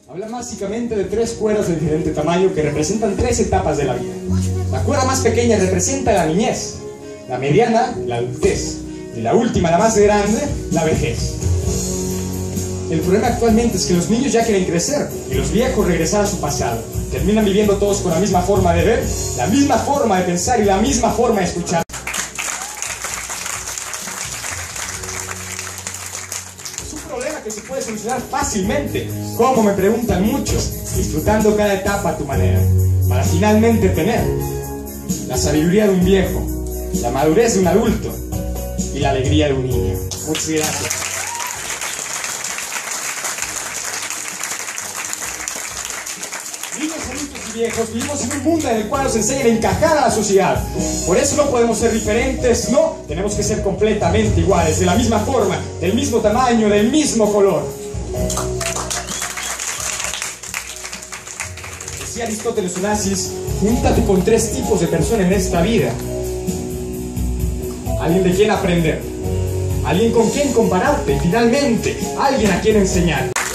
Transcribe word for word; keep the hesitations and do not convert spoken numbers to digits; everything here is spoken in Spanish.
Habla básicamente de tres cuerdas de diferente tamaño que representan tres etapas de la vida. La cuerda más pequeña representa la niñez, la mediana, la adultez, y la última, la más grande, la vejez. El problema actualmente es que los niños ya quieren crecer y los viejos regresar a su pasado. Terminan viviendo todos con la misma forma de ver, la misma forma de pensar y la misma forma de escuchar. Es un problema que se puede solucionar fácilmente, como me preguntan muchos, disfrutando cada etapa a tu manera, para finalmente tener la sabiduría de un viejo, la madurez de un adulto y la alegría de un niño. Muchas gracias. Niños, adultos y viejos, vivimos en un mundo en el cual nos enseñan a encajar a la sociedad. Por eso no podemos ser diferentes, no, tenemos que ser completamente iguales, de la misma forma, del mismo tamaño, del mismo color. Decía Aristóteles Onassis, júntate con tres tipos de personas en esta vida. Alguien de quien aprender, alguien con quien compararte y finalmente, alguien a quien enseñar.